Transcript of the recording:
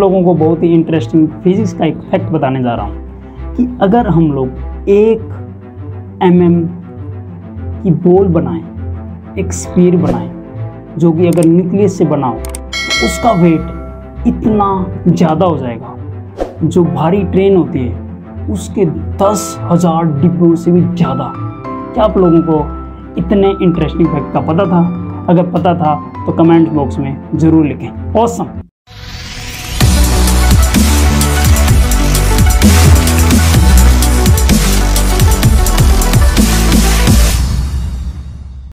लोगों को बहुत ही इंटरेस्टिंग फिजिक्स का एक फैक्ट बताने जा रहा हूँ कि अगर हम लोग 1 mm की बॉल बनाएं, एक स्फीयर बनाएं जो कि अगर न्यूक्लियस से बना हो तो उसका वेट इतना ज़्यादा हो जाएगा, जो भारी ट्रेन होती है उसके 10,000 डिब्बों से भी ज़्यादा। क्या आप लोगों को इतने इंटरेस्टिंग फैक्ट का पता था? अगर पता था तो कमेंट बॉक्स में ज़रूर लिखें। ऑसम।